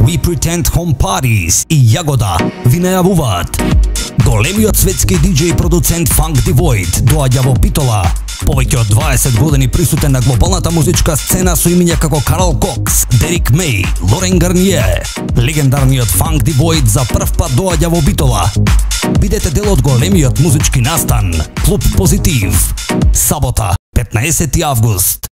We Pretend Home Parties и Јагода ви најавуваат. Големиот светски диџеј и продуцент Funk the Void доаѓа во Битола. Повеќе од 20 години присутен на глобалната музичка сцена со имиња како Карл Кокс, Дерик Мей, Лорен Гарниер. Легендарниот Funk the Void за прв пат доаѓа во Битола. Бидете дел од големиот музички настан. Клуб Позитив. Сабота, 15 август.